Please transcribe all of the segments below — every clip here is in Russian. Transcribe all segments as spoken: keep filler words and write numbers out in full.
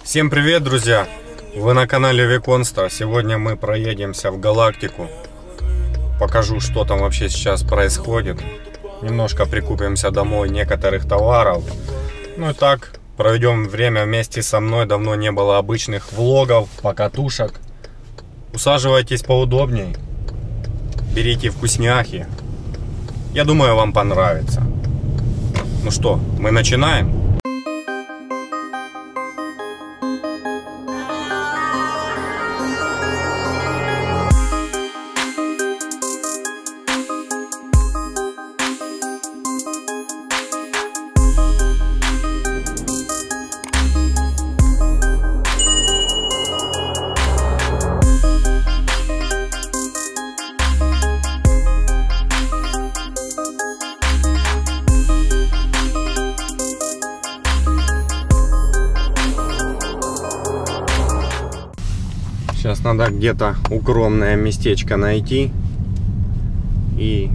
Всем привет, друзья! Вы на канале Виконста. Сегодня мы проедемся в Галактику. Покажу, что там вообще сейчас происходит. Немножко прикупимся домой некоторых товаров. Ну и так, проведем время вместе со мной. Давно не было обычных влогов, покатушек. Усаживайтесь поудобней. Берите вкусняхи. Я думаю, вам понравится. Ну что, мы начинаем? Сейчас надо где-то укромное местечко найти и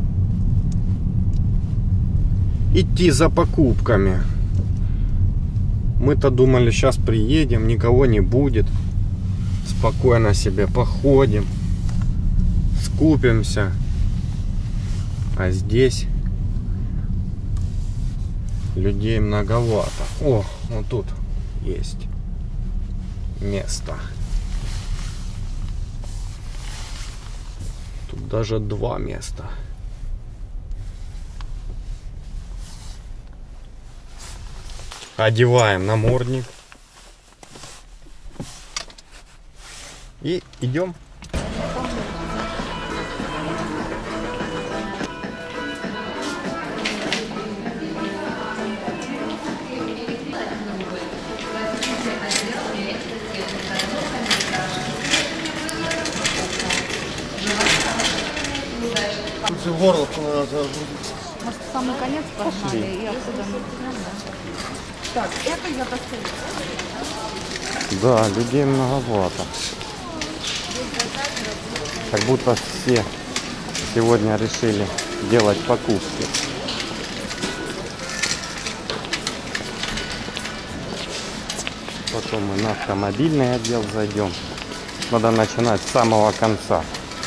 идти за покупками. Мы-то думали, сейчас приедем, никого не будет, спокойно себе походим, скупимся, а здесь людей многовато. О, вот тут есть место. Тут даже два места. Одеваем намордник и идем. В горловку надо загрузить. Может, в самый конец пошли и отсюда. Так, это я поставлю. Да, людей многовато. Как будто все сегодня решили делать покупки. Потом мы на автомобильный отдел зайдем. Надо начинать с самого конца.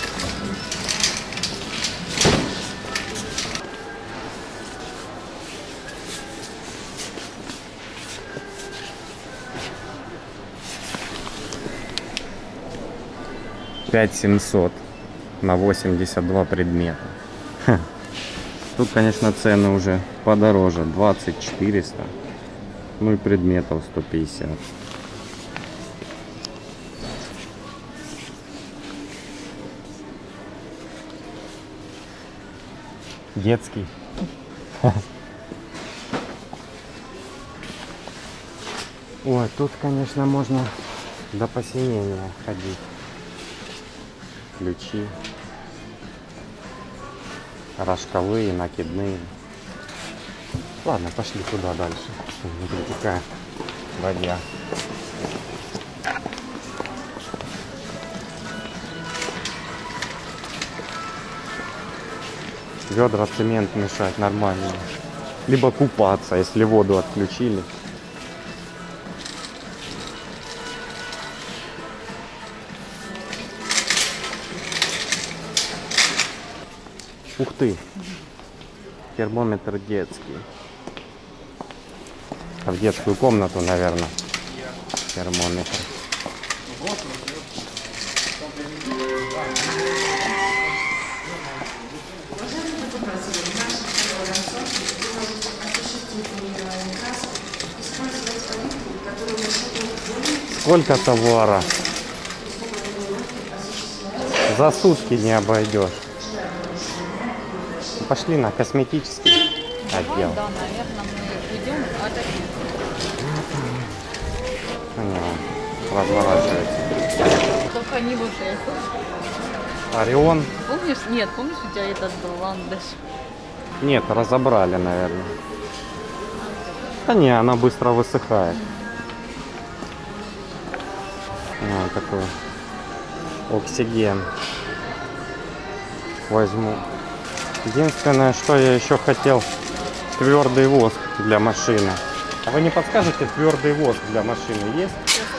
пять семьсот на восемьдесят два предмета. Ха. Тут, конечно, цены уже подороже. двадцать четыреста. Ну и предметов сто пятьдесят. Детский. Ой, тут, конечно, можно до посинения ходить. Ключи, рожковые, накидные. Ладно, пошли туда дальше. Внутри такая водя. Ведра, цемент мешать нормально. Либо купаться, если воду отключили. Ух ты! Термометр детский. В детскую комнату, наверное, термометр. Сколько товара? За сутки не обойдешь. Пошли на косметический отдел. Да, наверное, мы идем от Понятно. Разворачивается. Только не вот это. Орион? Помнишь? Нет, помнишь, у тебя этот был ландыш? Нет, разобрали, наверное. Да не, она быстро высыхает. Вот такой оксиген. Возьму. Единственное, что я еще хотел, твердый воск для машины. А вы не подскажете, твердый воск для машины есть?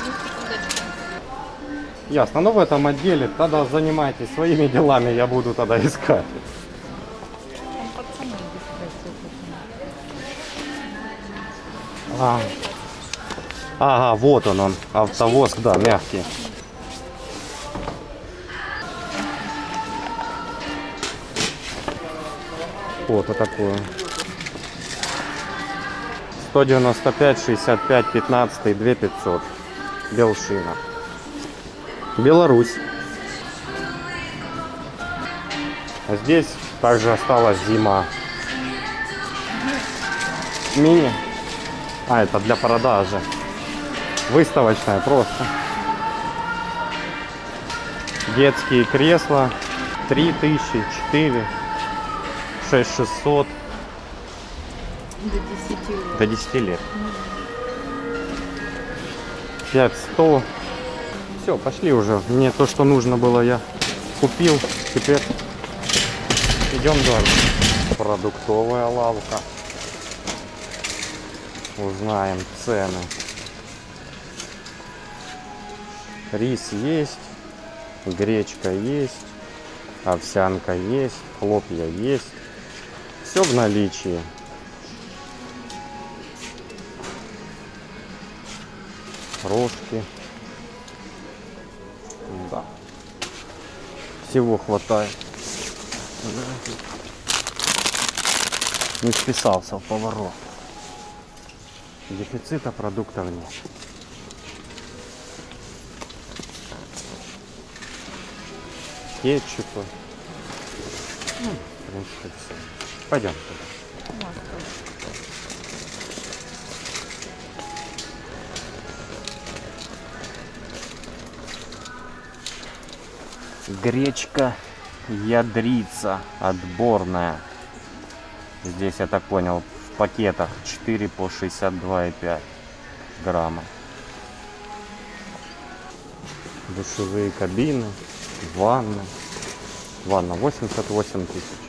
Ясно, ну в этом отделе тогда занимайтесь своими делами, я буду тогда искать. А. Ага, вот он он, автовоск, да, мягкий. Вот такое. сто девяносто пять, шестьдесят пять, пятнадцать, две тысячи пятьсот. Белшина. Беларусь. А здесь также осталась зима. Мини. А, это для продажи. Выставочная просто. Детские кресла. три тысячи, четыре, шесть шестьсот. До десяти лет. До десяти лет. пять сто. Все, пошли уже. Мне то, что нужно было, я купил. Теперь идем дальше. Продуктовая лавка. Узнаем цены. Рис есть, гречка есть, овсянка есть, хлопья есть. Все в наличии. Рожки. Да. Всего хватает. Не вписался в поворот. Дефицита продуктов нет. Кетчупы. Ну, в принципе, все. Пойдем туда. Гречка ядрица отборная. Здесь, я так понял, в пакетах четыре по шестьдесят два и пять грамма. Душевые кабины, ванны. Ванна восемьдесят восемь тысяч.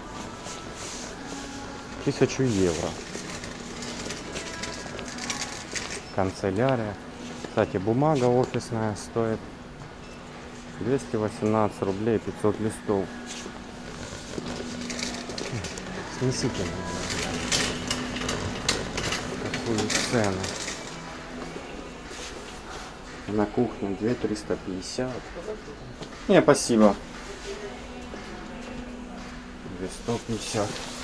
Тысячу евро. Канцелярия. Кстати, бумага офисная стоит двести восемнадцать рублей, пятьсот листов. Снесите какую цену. На кухне две триста пятьдесят. Не, спасибо. две сто пятьдесят.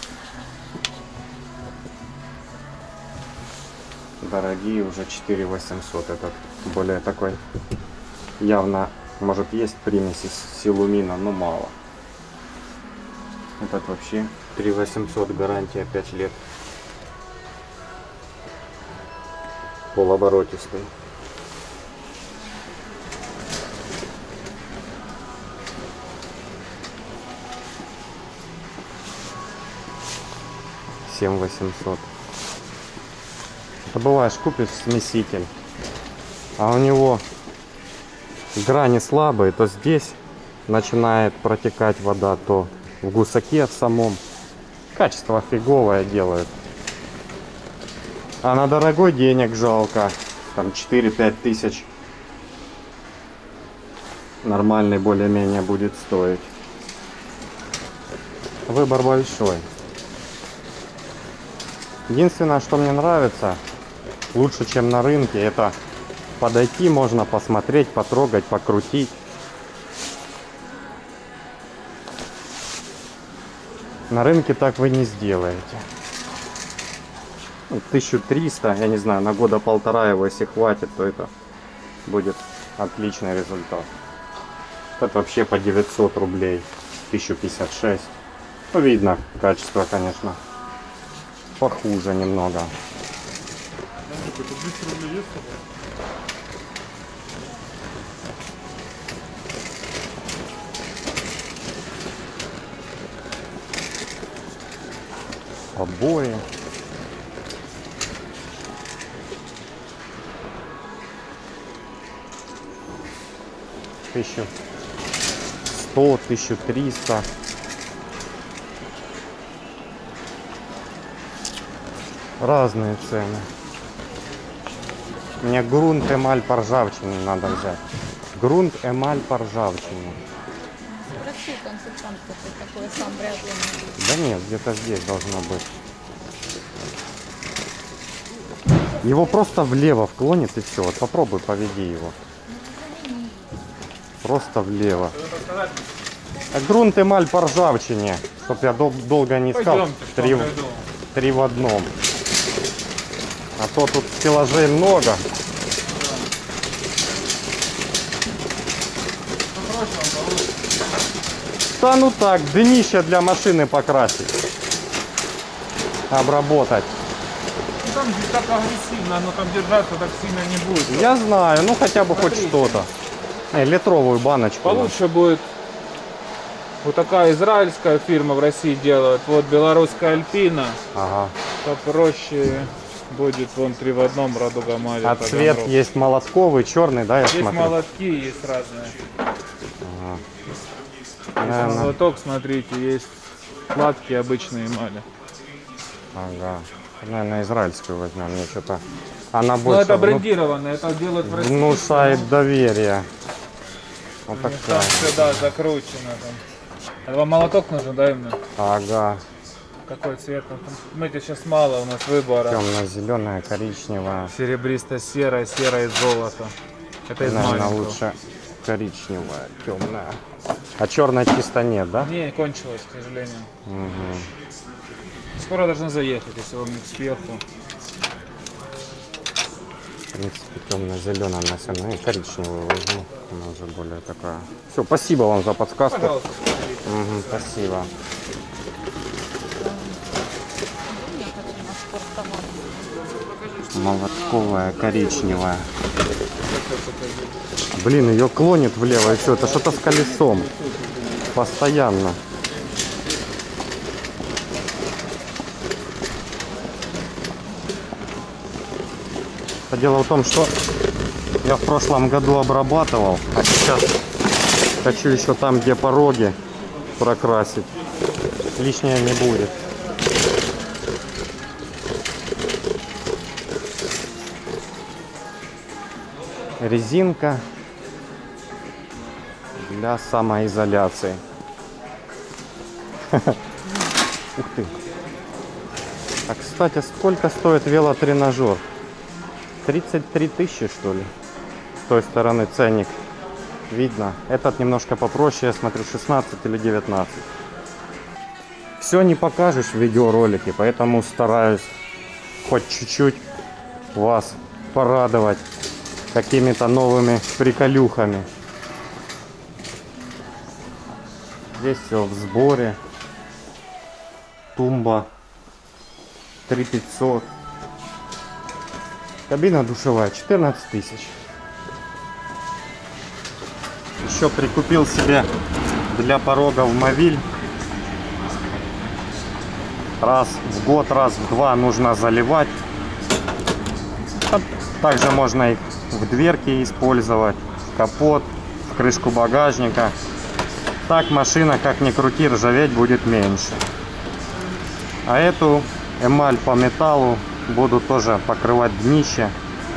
Дорогие уже четыре восемьсот. Этот более такой явно, может, есть примеси силумина, но мало. Этот вообще три восемьсот, гарантия пять лет. Полоборотистый. семь восемьсот. Это бываешь, купишь смеситель, а у него грани слабые, то здесь начинает протекать вода, то в гусаке в самом. Качество фиговое делают. А на дорогой денег жалко. Там четыре-пять тысяч. Нормальный более-менее будет стоить. Выбор большой. Единственное, что мне нравится, лучше, чем на рынке, это подойти, можно посмотреть, потрогать, покрутить. На рынке так вы не сделаете. тысяча триста, я не знаю, на года полтора его, если хватит, то это будет отличный результат. Это вообще по девятьсот рублей, тысяча пятьдесят шесть. Ну, видно, качество, конечно, похуже немного. Обои. тысяча сто, тысяча триста. Разные цены. Мне грунт, эмаль по ржавчине надо взять. Грунт, эмаль по ржавчине. Спроси консультанта, такое сам вряд ли найдешь. Да нет, где-то здесь должно быть. Его просто влево вклонит и все. Вот попробуй, поведи его. Просто влево. А грунт, эмаль по ржавчине. Чтоб я дол долго не искал. Три, в... Три в одном. А то тут стеллажей много. Да ну так, днище для машины покрасить. Обработать. Ну, там здесь так агрессивно, оно там держаться так сильно не будет. Я знаю, ну хотя бы хоть что-то. Э, литровую баночку. Получше будет. Вот такая израильская фирма в России делает. Вот белорусская Альпина. Ага. Попроще будет вон три в одном Радуга Мария. А цвет есть молотковый, черный, да, я Есть смотрю? молотки, есть разные. Ага. Есть Наверное. молоток, смотрите, есть складки обычные эмали. Ага. Наверное, израильскую возьмем. Мне что-то она Ну больше это вну- брендированное, это делают в России. внушает доверие. Вот Там такая. сюда закручено там. А вам молоток нужен, да, именно? Ага. Какой цвет? Ну, там, смотрите, сейчас мало у нас выбора. Темно-зеленая, коричневая. Серебристо-серое, серое золото. Это из Наверное, маленького. лучше коричневая, темная. А черная чисто нет, да? Не, кончилось, к сожалению. Угу. Скоро должны заехать, если вам не к спеху. В принципе, темно-зеленая на все, ну и коричневую возьму. Она уже более такая. Все, спасибо вам за подсказку. Пожалуйста. Угу, спасибо. Я хочу на спорттовар. Молотковая, коричневая. Блин, ее клонит влево и все. Это что-то с колесом. Постоянно. Дело в том, что я в прошлом году обрабатывал, а сейчас хочу еще там, где пороги, прокрасить. Лишнее не будет. Резинка для самоизоляции. Ух ты. А кстати, сколько стоит велотренажер? тридцать три тысячи, что ли? С той стороны ценник. Видно. Этот немножко попроще, я смотрю, шестнадцать или девятнадцать. Все не покажешь в видеоролике, поэтому стараюсь хоть чуть-чуть вас порадовать какими-то новыми приколюхами. Здесь все в сборе. Тумба три тысячи пятьсот. Кабина душевая четырнадцать тысяч. Еще прикупил себе для порогов мовиль. Раз в год, раз в два нужно заливать. Также можно их в дверке использовать, капот, в крышку багажника. Так машина, как ни крути, ржаветь будет меньше. А эту эмаль по металлу буду тоже покрывать днище.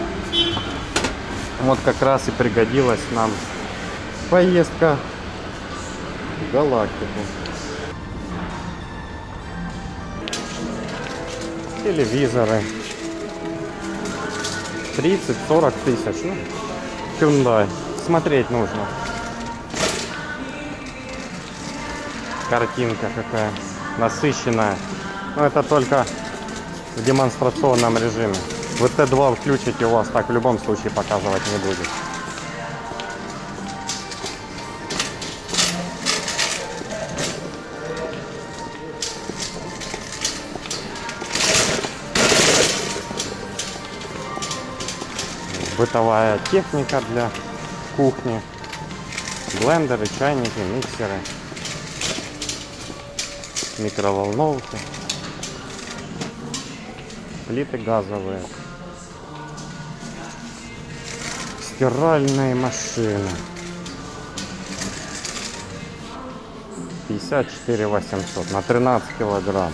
Вот как раз и пригодилась нам поездка в Галактику. Телевизоры тридцать-сорок тысяч. Ну, Hyundai. Смотреть нужно. Картинка какая насыщенная. Но это только в демонстрационном режиме. Вы Т два включите, у вас так в любом случае показывать не будет. Бытовая техника для кухни. Блендеры, чайники, миксеры, микроволновки, плиты газовые, стиральные машины. пятьдесят четыре восемьсот на тринадцать килограмм.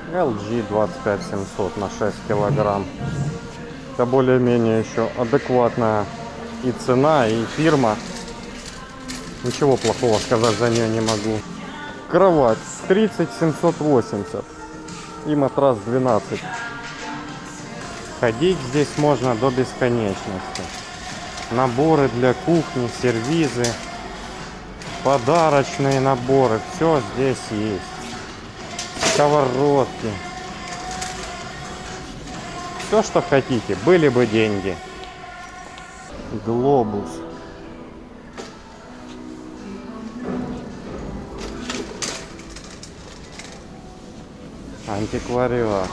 эл джи двадцать пять семьсот на шесть килограмм. Это более-менее еще адекватная и цена, и фирма. Ничего плохого сказать за нее не могу. Кровать тридцать семьсот восемьдесят и матрас двенадцать. Ходить здесь можно до бесконечности. Наборы для кухни, сервизы, подарочные наборы. Все здесь есть. Сковородки. Все, что хотите. Были бы деньги. Глобус. Антиквариат.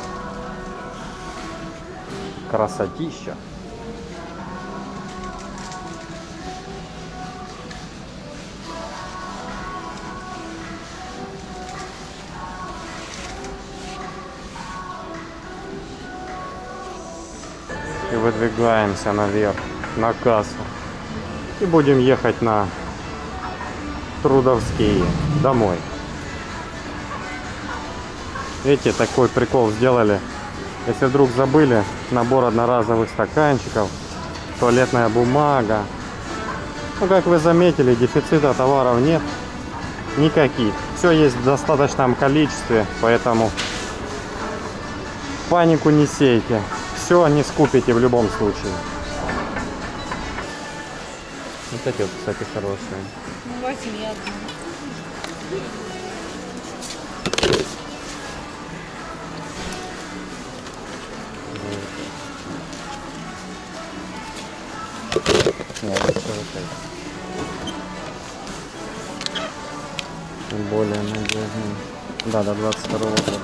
Красотища. И выдвигаемся наверх, на кассу. И будем ехать на Трудовские, домой. Видите, такой прикол сделали. Если вдруг забыли, набор одноразовых стаканчиков, туалетная бумага. Ну, как вы заметили, дефицита товаров нет никаких. Все есть в достаточном количестве, поэтому панику не сейте. Все не скупите в любом случае. Вот эти вот, кстати, хорошие. Ну, возьми одну. Более надежный. Да, до двадцать второго года.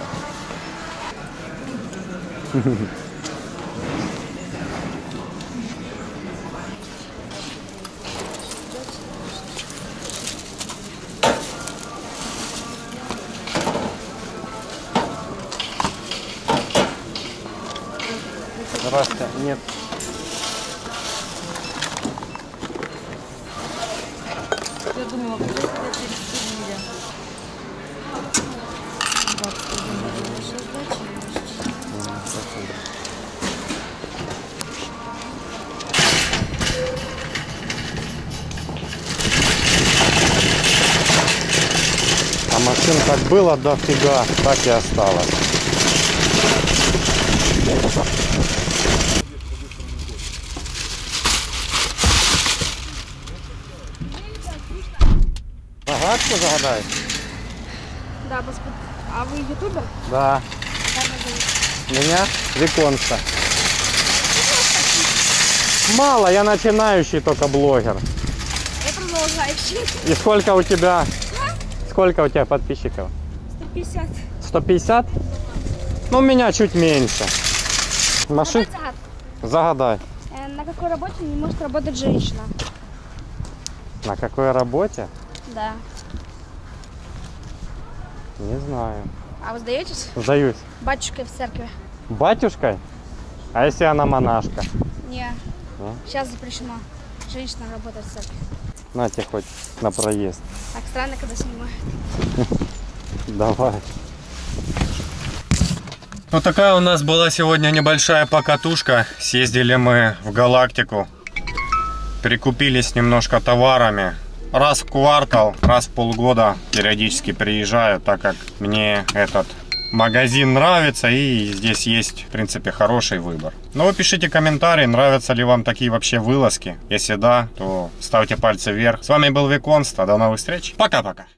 Здравствуйте. Нет. Я думала, вы тебя переступили. А машин как было дофига, так и осталось. Загадку загадай? Да, господи. А вы ютубер? Да. Меня? Виконста. Мало, я начинающий только блогер. Я продолжающий. И сколько у тебя? Сколько у тебя подписчиков? сто пятьдесят. сто пятьдесят? Ну, у меня чуть меньше. Машин? Загадку. Загадай. Э, На какой работе не может работать женщина? На какой работе? Да. Не знаю. А вы сдаетесь? Сдаюсь. Батюшкой в церкви? Батюшкой? А если она монашка? Не. А? Сейчас запрещено. Женщина работает в церкви. На тебе хоть на проезд. Так странно, когда снимают. Давай. Вот такая у нас была сегодня небольшая покатушка. Съездили мы в Галактику. Прикупились немножко товарами. Раз в квартал, раз в полгода периодически приезжаю, так как мне этот магазин нравится и здесь есть, в принципе, хороший выбор. Ну, вы пишите комментарии, нравятся ли вам такие вообще вылазки. Если да, то ставьте пальцы вверх. С вами был Виконста, до новых встреч. Пока-пока.